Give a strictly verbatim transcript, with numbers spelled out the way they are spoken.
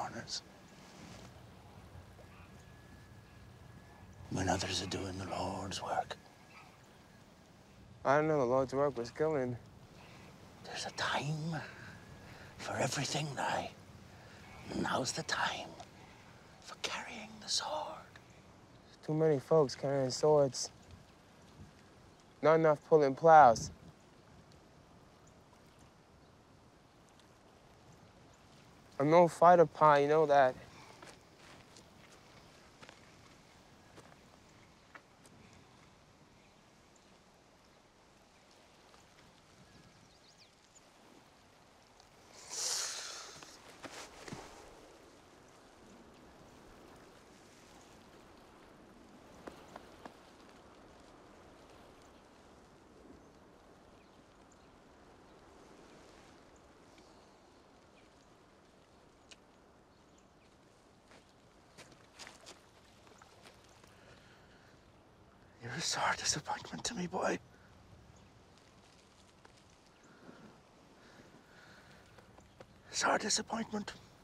corners. When others are doing the Lord's work. I didn't know the Lord's work was killing. There's a time for everything now. Now's the time for carrying the sword. Too many folks carrying swords. Not enough pulling plows. I'm no fighter, Pa, you know that. You're a sore disappointment to me, boy. Sore disappointment.